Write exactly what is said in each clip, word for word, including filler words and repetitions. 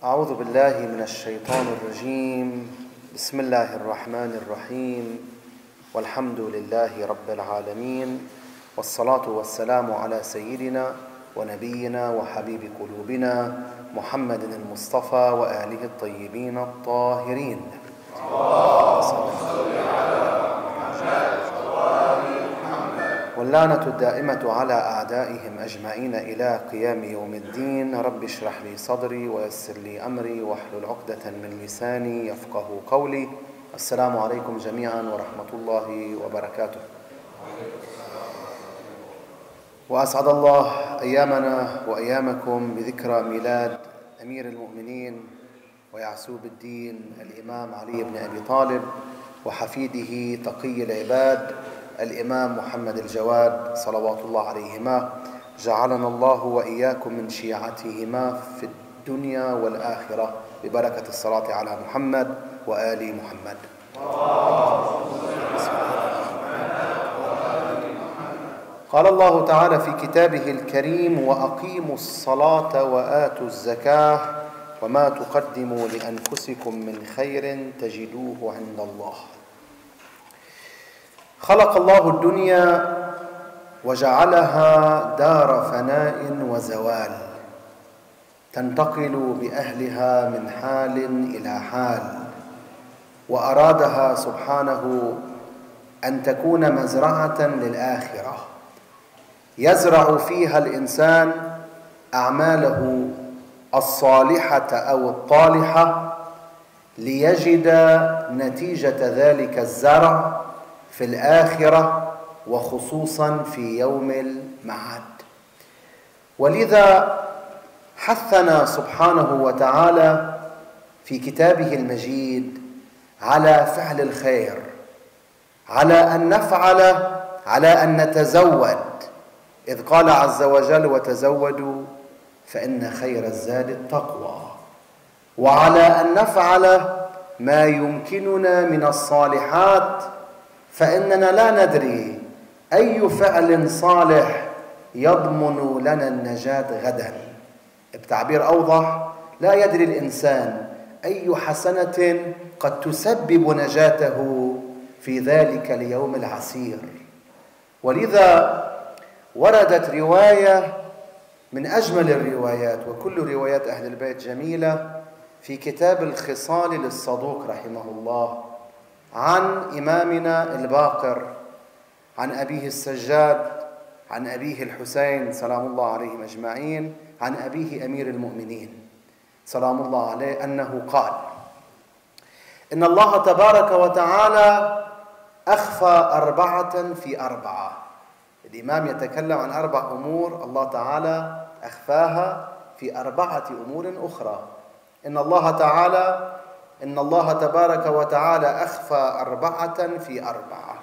أعوذ بالله من الشيطان الرجيم. بسم الله الرحمن الرحيم، والحمد لله رب العالمين، والصلاة والسلام على سيدنا ونبينا وحبيب قلوبنا محمد المصطفى وآله الطيبين الطاهرين. واللعنة الدائمة على أعدائهم أجمعين إلى قيام يوم الدين. رب اشرح لي صدري ويسر لي أمري واحلل عقدة من لساني يفقه قولي. السلام عليكم جميعا ورحمة الله وبركاته. وأسعد الله أيامنا وأيامكم بذكرى ميلاد أمير المؤمنين ويعسوب الدين الإمام علي بن أبي طالب وحفيده تقي العباد الإمام محمد الجواد صلوات الله عليهما. جعلنا الله وإياكم من شيعتهما في الدنيا والآخرة ببركة الصلاة على محمد وآل محمد. قال الله تعالى في كتابه الكريم: وأقيموا الصلاة وآتوا الزكاة وما تقدموا لأنفسكم من خير تجدوه عند الله. خلق الله الدنيا وجعلها دار فناء وزوال، تنتقل بأهلها من حال إلى حال، وأرادها سبحانه أن تكون مزرعة للآخرة يزرع فيها الإنسان أعماله الصالحة أو الطالحة ليجد نتيجة ذلك الزرع في الآخرة، وخصوصا في يوم المعاد. ولذا حثنا سبحانه وتعالى في كتابه المجيد على فعل الخير، على أن نفعل، على أن نتزود، إذ قال عز وجل: وتزودوا فإن خير الزاد التقوى. وعلى أن نفعل ما يمكننا من الصالحات، فإننا لا ندري أي فعل صالح يضمن لنا النجاة غدا. بتعبير أوضح: لا يدري الإنسان أي حسنة قد تسبب نجاته في ذلك اليوم العسير. ولذا وردت رواية من أجمل الروايات، وكل روايات أهل البيت جميلة، في كتاب الخصال للصدوق رحمه الله، عن إمامنا الباقر، عن أبيه السجاد، عن أبيه الحسين سلام الله عليهم أجمعين، عن أبيه أمير المؤمنين سلام الله عليه، أنه قال: إن الله تبارك وتعالى أخفى أربعة في أربعة. الإمام يتكلم عن أربع أمور الله تعالى أخفاها في أربعة أمور أخرى. إن الله تعالى إن الله تبارك وتعالى أخفى أربعة في أربعة.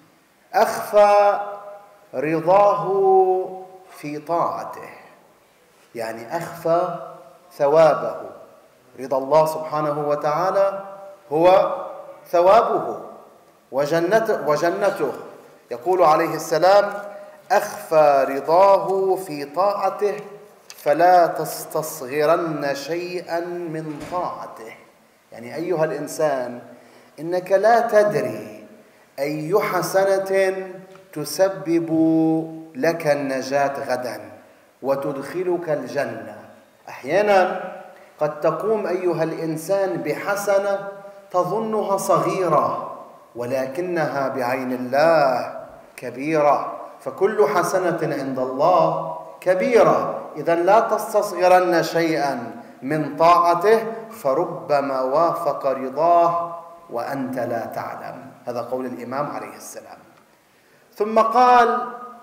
أخفى رضاه في طاعته، يعني أخفى ثوابه. رضا الله سبحانه وتعالى هو ثوابه وجنته, وجنته. يقول عليه السلام: أخفى رضاه في طاعته فلا تستصغرن شيئا من طاعته. يعني أيها الإنسان، إنك لا تدري أي حسنة تسبب لك النجاة غدا وتدخلك الجنة. أحيانا قد تقوم أيها الإنسان بحسنة تظنها صغيرة، ولكنها بعين الله كبيرة، فكل حسنة عند الله كبيرة. إذن لا تستصغرن شيئا من طاعته، فربما وافق رضاه وأنت لا تعلم. هذا قول الإمام عليه السلام. ثم قال: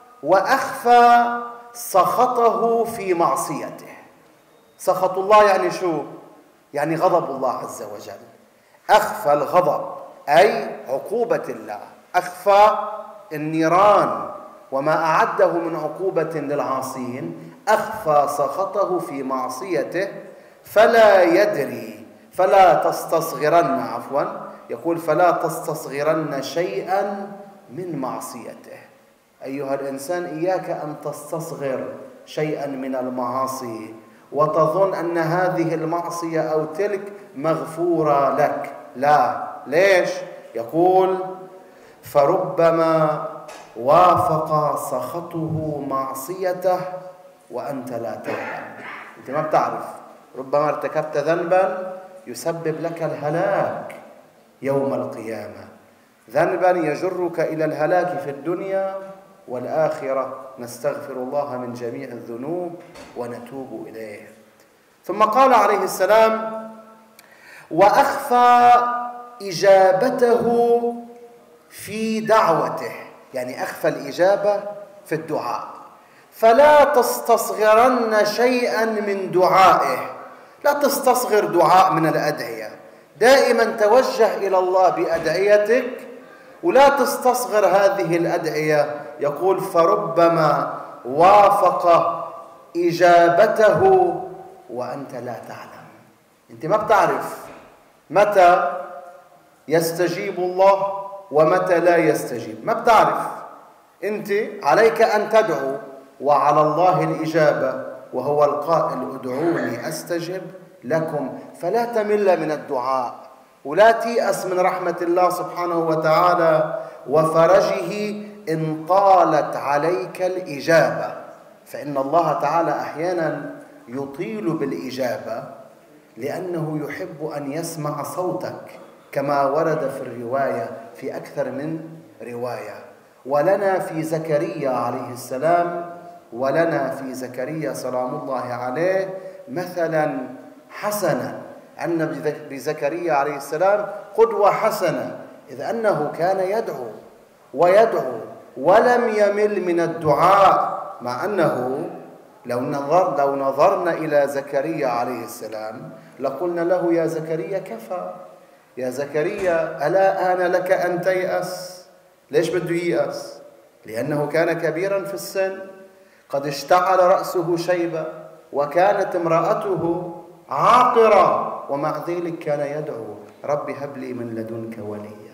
وأخفى سخطه في معصيته. سخط الله يعني شو؟ يعني غضب الله عز وجل. أخفى الغضب أي عقوبة الله، أخفى النيران وما أعده من عقوبة للعاصين، أخفى سخطه في معصيته فلا يدري فلا تستصغرن عفوا يقول فلا تستصغرن شيئا من معصيته. أيها الإنسان، إياك أن تستصغر شيئا من المعاصي وتظن أن هذه المعصية أو تلك مغفورة لك. لا. ليش؟ يقول فربما وافق سخطه معصيته وأنت لا تعلم. أنت ما بتعرف، ربما ارتكبت ذنبا يسبب لك الهلاك يوم القيامة، ذنبا يجرك إلى الهلاك في الدنيا والآخرة. نستغفر الله من جميع الذنوب ونتوب إليه. ثم قال عليه السلام: وأخفى إجابته في دعوته، يعني أخفى الإجابة في الدعاء. فلا تستصغرن شيئا من دعائه، لا تستصغر دعاء من الأدعية، دائما توجه إلى الله بأدعيتك ولا تستصغر هذه الأدعية. يقول فربما وافق إجابته وأنت لا تعلم. أنت ما بتعرف متى يستجيب الله ومتى لا يستجيب، ما بتعرف. أنت عليك أن تدعو وعلى الله الإجابة، وهو القائل ادعوني أستجب لكم. فلا تمل من الدعاء ولا تيأس من رحمة الله سبحانه وتعالى وفرجه إن طالت عليك الإجابة، فإن الله تعالى أحيانا يطيل بالإجابة لأنه يحب أن يسمع صوتك، كما ورد في الرواية في أكثر من رواية. ولنا في زكريا عليه السلام ولنا في زكريا سلام الله عليه مثلا حسنا، أن بزكريا عليه السلام قدوة حسنة، إذ أنه كان يدعو ويدعو ولم يمل من الدعاء، مع أنه لو نظر لو نظرنا إلى زكريا عليه السلام لقلنا له: يا زكريا كفى، يا زكريا ألا آن لك أن تيأس. ليش بده ييأس؟ لأنه كان كبيرا في السن، قد اشتعل رأسه شيبة، وكانت امرأته عاقرة، ومع ذلك كان يدعو: رب هب لي من لدنك وليا.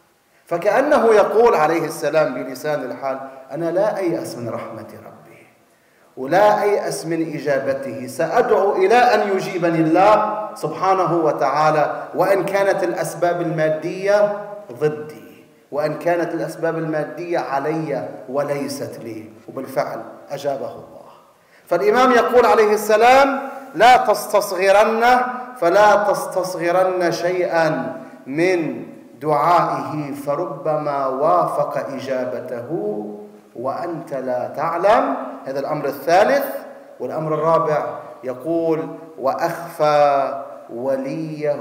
فكأنه يقول عليه السلام بلسان الحال: أنا لا أيأس من رحمة ربي ولا أيأس من إجابته، سأدعو إلى أن يجيبني الله سبحانه وتعالى، وإن كانت الأسباب المادية ضدي، وإن كانت الأسباب المادية علي وليست لي. وبالفعل أجابه الله. فالإمام يقول عليه السلام: لا تستصغرن، فلا تستصغرن شيئا من دعائه، فربما وافق إجابته وأنت لا تعلم. هذا الأمر الثالث. والأمر الرابع يقول: وأخفى وليه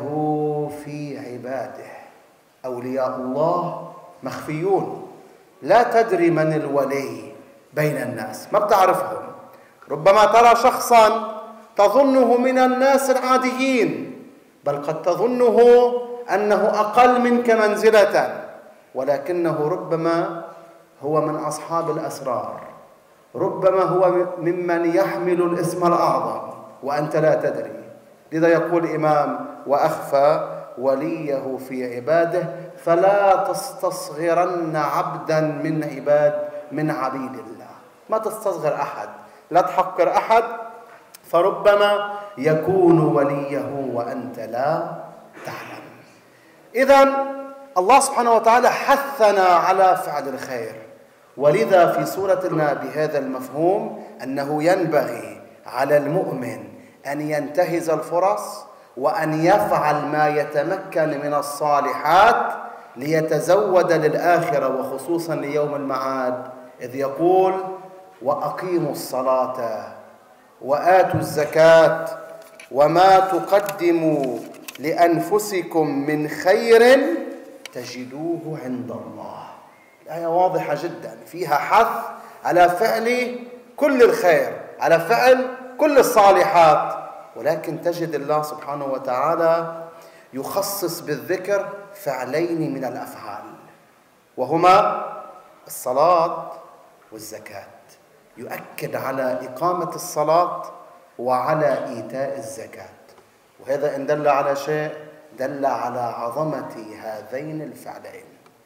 في عباده. أولياء الله مخفيون، لا تدري من الولي بين الناس، ما بتعرفهم. ربما ترى شخصا تظنه من الناس العاديين، بل قد تظنه أنه أقل منك منزلة، ولكنه ربما هو من أصحاب الأسرار، ربما هو ممن يحمل الاسم الأعظم وأنت لا تدري. لذا يقول الإمام: وأخفى وليه في عباده، فلا تستصغرن عبدا من عباد من عبيد الله. ما تستصغر أحد، لا تحقر أحد، فربما يكون وليه وأنت لا تعلم. إذن الله سبحانه وتعالى حثنا على فعل الخير، ولذا في سورتنا بهذا المفهوم أنه ينبغي على المؤمن أن ينتهز الفرص وأن يفعل ما يتمكن من الصالحات ليتزود للآخرة وخصوصا ليوم المعاد، إذ يقول: وأقيموا الصلاة وآتوا الزكاة وما تقدموا لأنفسكم من خير تجدوه عند الله. الآية واضحة جدا، فيها حث على فعل كل الخير، على فعل كل الصالحات، ولكن تجد الله سبحانه وتعالى يخصص بالذكر فعلين من الأفعال، وهما الصلاة والزكاة. يؤكد على إقامة الصلاة وعلى إيتاء الزكاة، وهذا إن دل على شيء دل على عظمة هذين الفعلين.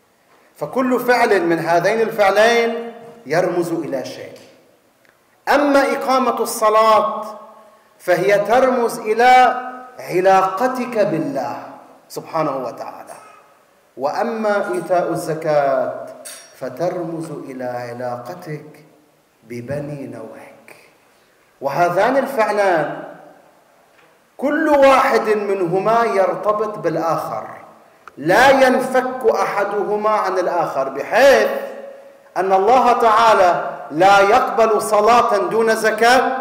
فكل فعل من هذين الفعلين يرمز إلى شيء. أما إقامة الصلاة فهي ترمز إلى علاقتك بالله سبحانه وتعالى. وأما إيتاء الزكاة فترمز إلى علاقتك ببني نوعك. وهذان الفعلان كل واحد منهما يرتبط بالآخر، لا ينفك أحدهما عن الآخر، بحيث أن الله تعالى لا يقبل صلاة دون زكاة،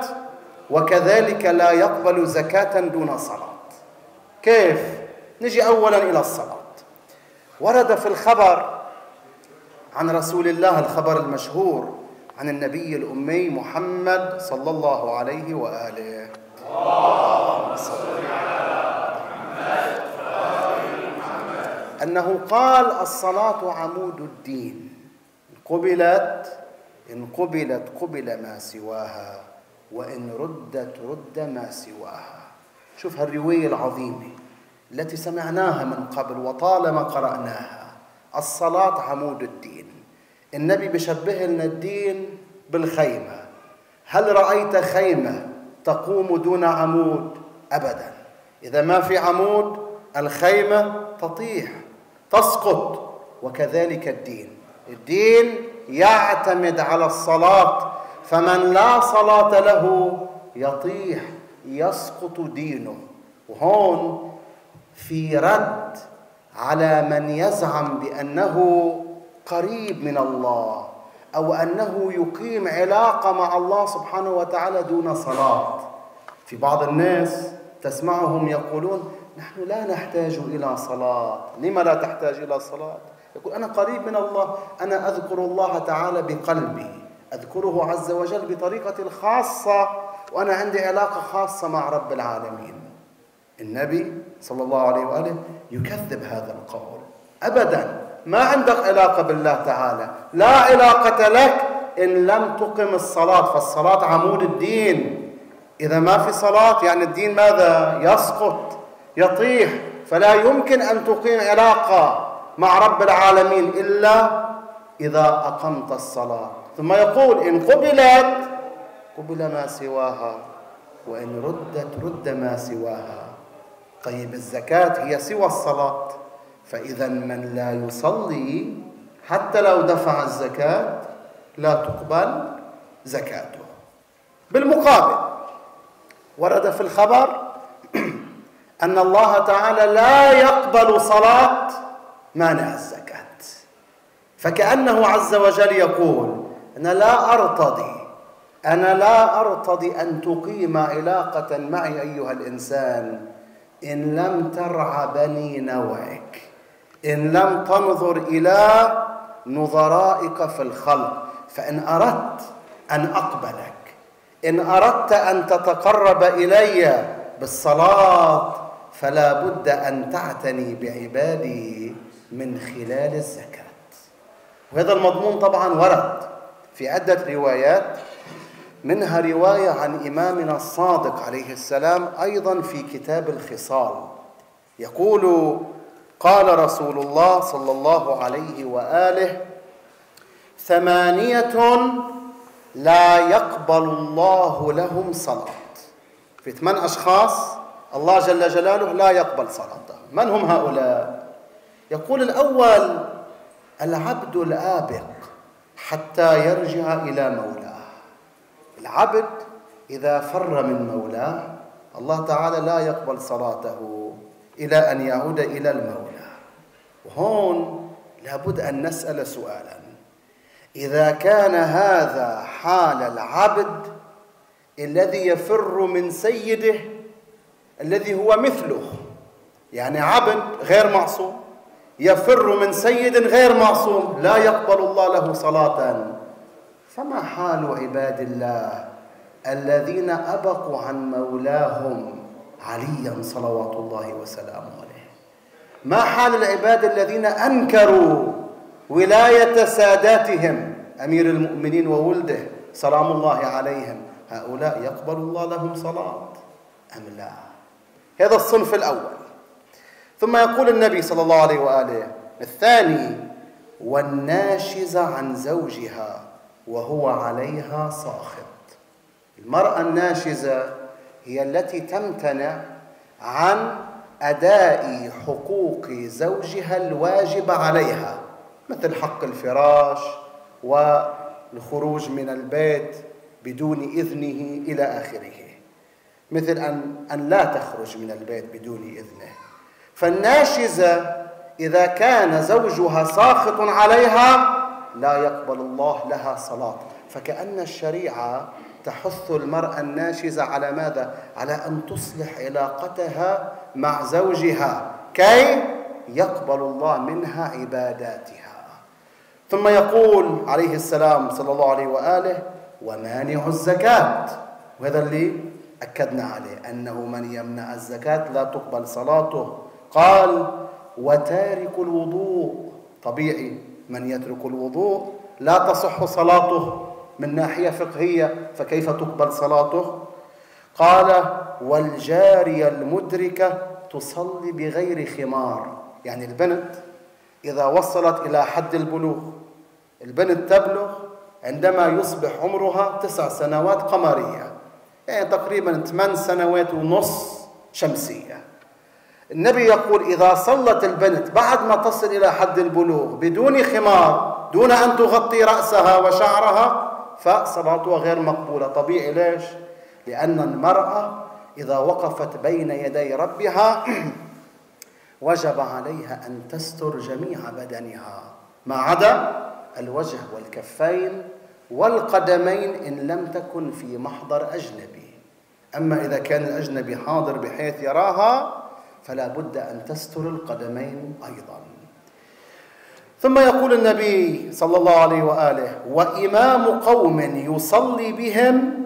وكذلك لا يقبل زكاة دون صلاة. كيف؟ نجي أولا إلى الصلاة. ورد في الخبر عن رسول الله، الخبر المشهور عن النبي الأمي محمد صلى الله عليه وآله، اللهم صل على محمد وآل محمد، أنه قال: الصلاة عمود الدين، إن قبلت إن قبلت قبل ما سواها، وإن ردت رد ما سواها. شوف هالرواية العظيمة التي سمعناها من قبل وطالما قرأناها. الصلاة عمود الدين. النبي بشبه لنا الدين بالخيمة. هل رأيت خيمة تقوم دون عمود؟ أبدا. إذا ما في عمود الخيمة تطيح تسقط. وكذلك الدين، الدين يعتمد على الصلاة، فمن لا صلاة له يطيح يسقط دينه. وهون في رد على من يزعم بأنه قريب من الله أو أنه يقيم علاقة مع الله سبحانه وتعالى دون صلاة. في بعض الناس تسمعهم يقولون: نحن لا نحتاج إلى صلاة. لما لا تحتاج إلى صلاة؟ يقول: أنا قريب من الله، أنا أذكر الله تعالى بقلبي، أذكره عز وجل بطريقة خاصة، وأنا عندي علاقة خاصة مع رب العالمين. النبي صلى الله عليه وآله يكذب هذا القول. أبدا، ما عندك علاقة بالله تعالى، لا علاقة لك إن لم تقم الصلاة، فالصلاة عمود الدين. إذا ما في صلاة يعني الدين ماذا؟ يسقط يطيح. فلا يمكن أن تقيم علاقة مع رب العالمين إلا إذا أقمت الصلاة. ثم يقول: إن قبلت قبل ما سواها، وإن ردت رد ما سواها. طيب الزكاة هي سوى الصلاة، فإذا من لا يصلي حتى لو دفع الزكاة لا تقبل زكاته. بالمقابل ورد في الخبر أن الله تعالى لا يقبل صلاة مانع الزكاة، فكأنه عز وجل يقول: أنا لا أرتضي أنا لا أرتضي أن تقيم علاقة معي أيها الإنسان إن لم ترعى بني نوعك، إن لم تنظر إلى نظرائك في الخلق. فإن أردت أن أقبلك، إن أردت أن تتقرب إلي بالصلاة، فلا بد أن تعتني بعبادي من خلال الزكاة. وهذا المضمون طبعا ورد في عدة روايات، منها رواية عن إمامنا الصادق عليه السلام أيضا في كتاب الخصال، يقول: قال رسول الله صلى الله عليه وآله: ثمانية لا يقبل الله لهم صلاة. في ثمان أشخاص الله جل جلاله لا يقبل صلاتهم. من هم هؤلاء؟ يقول: الأول العبد الآبق حتى يرجع إلى مولاه. العبد إذا فر من مولاه الله تعالى لا يقبل صلاته إلى أن يعود إلى المولى. وهون لابد أن نسأل سؤالا: إذا كان هذا حال العبد الذي يفر من سيده الذي هو مثله، يعني عبد غير معصوم يفر من سيد غير معصوم لا يقبل الله له صلاة، فما حال عباد الله الذين أبقوا عن مولاهم عليا صلوات الله وسلامه عليه؟ ما حال العباد الذين أنكروا ولاية ساداتهم أمير المؤمنين وولده سلام الله عليهم؟ هؤلاء يقبل الله لهم صلاة أم لا؟ هذا الصنف الأول. ثم يقول النبي صلى الله عليه وآله: الثاني والناشزة عن زوجها وهو عليها ساخط. المرأة الناشزة هي التي تمتنع عن أداء حقوق زوجها الواجب عليها، مثل حق الفراش والخروج من البيت بدون إذنه إلى آخره، مثل أن أن لا تخرج من البيت بدون إذنه. فالناشزة إذا كان زوجها ساخط عليها لا يقبل الله لها صلاة. فكأن الشريعة تحث المرأة الناشزة على ماذا؟ على أن تصلح علاقتها مع زوجها كي يقبل الله منها عباداتها. ثم يقول عليه السلام صلى الله عليه وآله: ومانع الزكاة. وهذا اللي أكدنا عليه، أنه من يمنع الزكاة لا تقبل صلاته. قال: وتارك الوضوء. طبيعي من يترك الوضوء لا تصح صلاته من ناحية فقهية، فكيف تقبل صلاته؟ قال: والجارية المدركة تصلي بغير خمار. يعني البنت إذا وصلت إلى حد البلوغ، البنت تبلغ عندما يصبح عمرها تسع سنوات قمرية، يعني تقريبا ثمان سنوات ونص شمسية. النبي يقول: إذا صلت البنت بعد ما تصل إلى حد البلوغ بدون خمار، دون أن تغطي رأسها وشعرها، فصلاتها غير مقبولة. طبيعي. ليش؟ لأن المرأة إذا وقفت بين يدي ربها وجب عليها أن تستر جميع بدنها ما عدا الوجه والكفين والقدمين إن لم تكن في محضر أجنبي. أما إذا كان الأجنبي حاضر بحيث يراها فلا بد أن تستر القدمين أيضا. ثم يقول النبي صلى الله عليه وآله: وإمام قوم يصلي بهم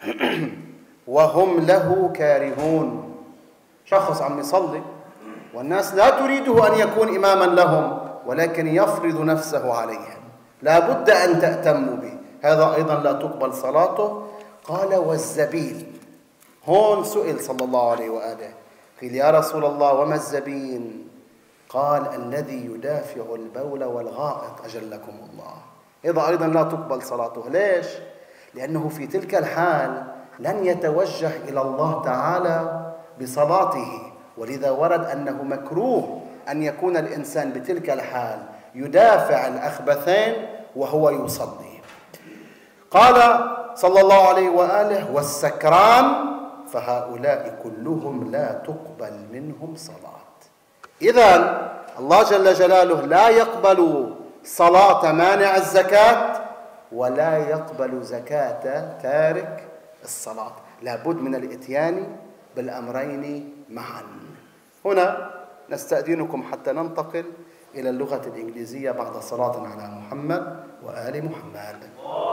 وهم له كارهون. شخص عم يصلي والناس لا تريده أن يكون إماما لهم، ولكن يفرض نفسه عليهم، لا بد أن تأتموا به، هذا أيضا لا تقبل صلاته. قال: والزبيل. هون سئل صلى الله عليه وآله، قيل: يا رسول الله وما الزبين؟ قال: الذي يدافع البول والغائط أجلكم الله. إذا أيضا لا تقبل صلاته. ليش؟ لأنه في تلك الحال لن يتوجه إلى الله تعالى بصلاته، ولذا ورد أنه مكروه أن يكون الإنسان بتلك الحال يدافع الأخبثين وهو يصلي. قال صلى الله عليه وآله: والسكران فهؤلاء كلهم لا تقبل منهم صلاة. إذن الله جل جلاله لا يقبل صلاة مانع الزكاة ولا يقبل زكاة تارك الصلاة، لابد من الإتيان بالأمرين معا. هنا نستأذنكم حتى ننتقل إلى اللغة الإنجليزية بعد صلاة على محمد وآل محمد.